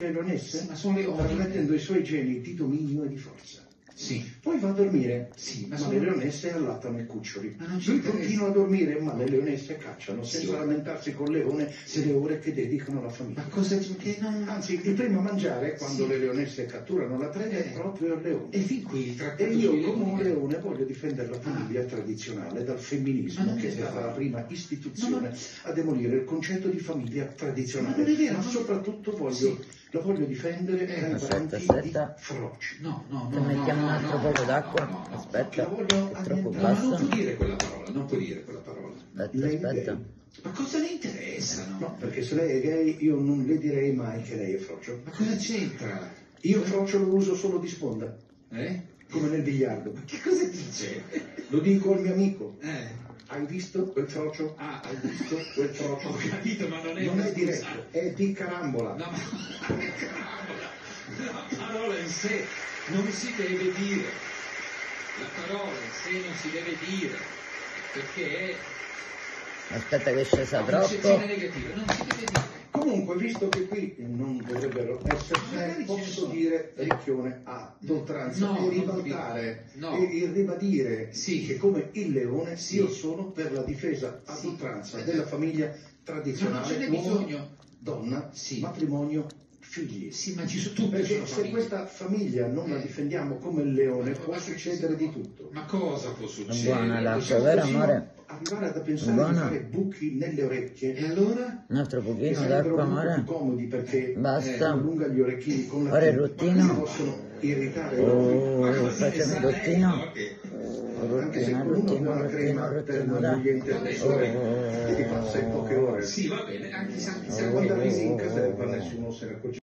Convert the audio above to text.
leonesse, ma sono leoni. trasmettendo i suoi geni di dominio e di forza. Sì. Poi va a dormire, Sì, ma sono... le leonesse allattano i cuccioli. Ma non ci Lui interessa. continua a dormire, ma le leonesse cacciano, senza Sì. lamentarsi col leone delle ore che dedicano alla famiglia. Ma cosa che non... Anzi, il primo a mangiare, quando Sì. le leonesse catturano la preda, è proprio il leone. E fin qui il trattato E io, sui come un leoni... leone, voglio difendere la famiglia tradizionale dal Ma femminismo, non che è è stata vero. la prima istituzione No, a demolire il concetto di famiglia Ma tradizionale. non è vero, Ma non è- soprattutto Sì. la voglio difendere dai Aspetta, vanti aspetta. di froci. No, no, Se no, mettiamo no, un altro no, poco no, d'acqua, no, no, no. aspetta, La voglio è troppo No, ma non basso. può dire quella parola, non può dire quella parola. Aspetta, Lei è aspetta. gay? Ma cosa le interessa, no? No, perché se lei è gay io non le direi mai che lei è frocio. Ma cosa c'entra? Io frocio lo uso solo di sponda, come nel biliardo. Ma che cosa dice? Lo dico al mio amico. Eh? Hai visto quel frocio? Ah, Hai visto quel frocio? ho capito, ma non è... Non è scusa. diretto, è di carambola. No, ma... La parola in sé non si deve dire. La parola in sé non si deve dire. Perché è Aspetta che è scesa una troppo. concezione negativa, non si deve dire. Comunque, visto che qui non dovrebbero essercene, Magari ce ne posso sono. dire ricchione ad oltranza No, e non ribaltare dire. No. e ribadire Sì. che come il leone Sì. io sono per la difesa ad Sì. oltranza della famiglia Ma non tradizionale, ce n'è uomo, bisogno. donna, Sì. matrimonio, figli. Sì, ma ci sono tutte Perché sono se famiglie. questa famiglia non la difendiamo come il leone può succedere di tutto. Ma cosa può È succedere? buona l'acqua, Possiamo vero persino amore? arrivare a pensare Buona. di fare buchi nelle orecchie E allora? Un altro che pochino sarebbero d'acqua, molto più amore. comodi perché Basta. allunga gli orecchini con la Ora il pinza, rottino. ma possono irritare l'orecchio. Oh, facciamo il rottino. Anche se Rottino, con una rottino, buona crema rottino, per rottino, l'ambiente dai. del sole che ti passa in poche ore. Sì, va bene, anche se Quando arrivi in caserma nessuno se ne accorge.